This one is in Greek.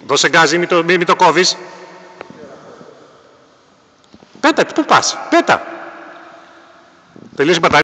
Δώσε γκάζι, μην το κόβεις. Πέτα, πού πας, πέτα. Τελείωσε η μπαταρία.